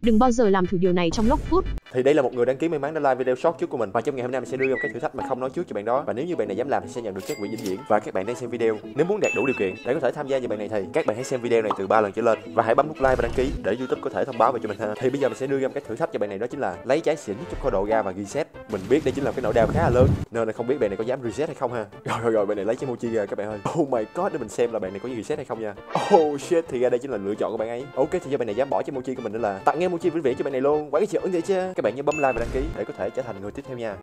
Đừng bao giờ làm thử điều này trong Lockfood. Thì đây là một người đăng ký may mắn đã like video short trước của mình, và trong ngày hôm nay mình sẽ đưa ra một cái thử thách mà không nói trước cho bạn đó, và nếu như bạn này dám làm thì sẽ nhận được các quỹ vĩnh viễn. Và các bạn đang xem video, nếu muốn đạt đủ điều kiện để có thể tham gia như bạn này thì các bạn hãy xem video này từ 3 lần trở lên và hãy bấm nút like và đăng ký để YouTube có thể thông báo về cho mình ha. Thì bây giờ mình sẽ đưa ra một cái thử thách cho bạn này, đó chính là lấy trái xỉn trong kho độ ra và reset. Mình biết đây chính là cái nỗi đau khá là lớn nên là không biết bạn này có dám reset hay không ha. Rồi bạn này lấy trái mochi ra các bạn ơi. Oh my god, để mình xem là bạn này có reset hay không nha. Oh shit, thì ra đây chính là lựa chọn của bạn ấy. Ok, thì giờ bạn này dám bỏ trái mochi của mình nên là tặng emoji vĩnh viễn cho bạn này luôn. Quá cái chuyện vậy chứ. Các bạn nhớ bấm like và đăng ký để có thể trở thành người tiếp theo nha.